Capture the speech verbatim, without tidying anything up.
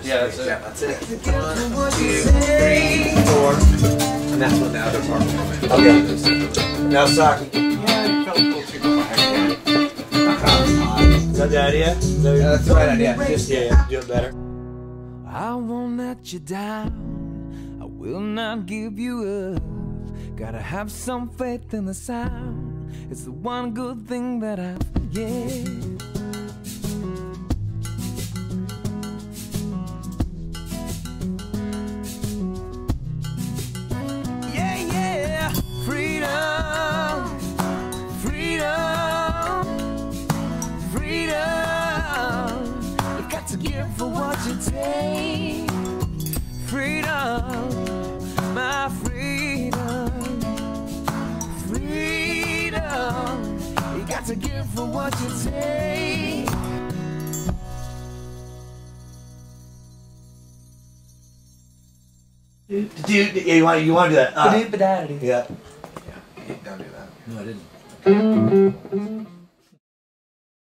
Yeah, that's it. Yeah, that's it. One, two, three, four. And that's when the other part will come in. Okay. Now, Saki. Yeah, you felt a little too quiet. Is that the idea? Is that Yeah, that's the right idea. Just, yeah, do it better. I won't let you down. I will not give you up. Gotta have some faith in the sound. It's the one good thing that I forget. Yeah, yeah, freedom, freedom, freedom. You got to give for what you take. Freedom, my freedom, freedom. You got to give for what you take. Dude, dude, yeah, you want you want to do that? Uh, Ba-doo-ba-da-da-doo. yeah. Yeah, don't do that. No, I didn't.